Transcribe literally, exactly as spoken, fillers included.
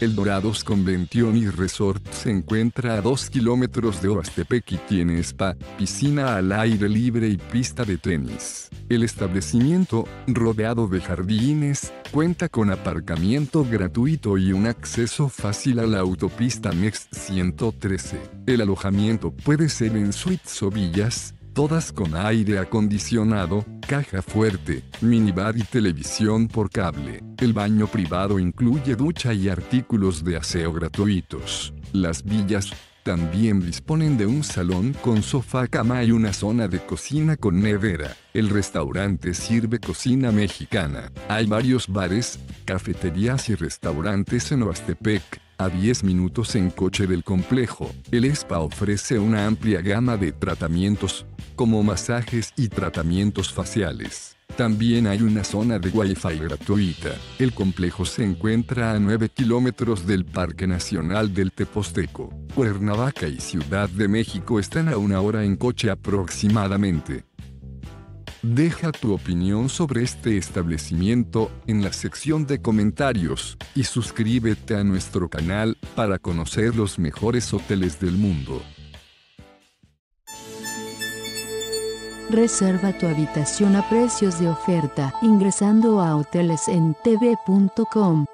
El Dorados Convention y Resort se encuentra a dos kilómetros de Oastepec y tiene spa, piscina al aire libre y pista de tenis. El establecimiento, rodeado de jardines, cuenta con aparcamiento gratuito y un acceso fácil a la autopista MEX ciento trece. El alojamiento puede ser en suites o villas, todas con aire acondicionado, caja fuerte, minibar y televisión por cable. El baño privado incluye ducha y artículos de aseo gratuitos. Las villas también disponen de un salón con sofá, cama y una zona de cocina con nevera. El restaurante sirve cocina mexicana. Hay varios bares, cafeterías y restaurantes en Oastepec, a diez minutos en coche del complejo. El spa ofrece una amplia gama de tratamientos, como masajes y tratamientos faciales. También hay una zona de Wi-Fi gratuita. El complejo se encuentra a nueve kilómetros del Parque Nacional del Teposteco. Cuernavaca y Ciudad de México están a una hora en coche aproximadamente. Deja tu opinión sobre este establecimiento en la sección de comentarios y suscríbete a nuestro canal para conocer los mejores hoteles del mundo. Reserva tu habitación a precios de oferta ingresando a hoteles en t v punto com.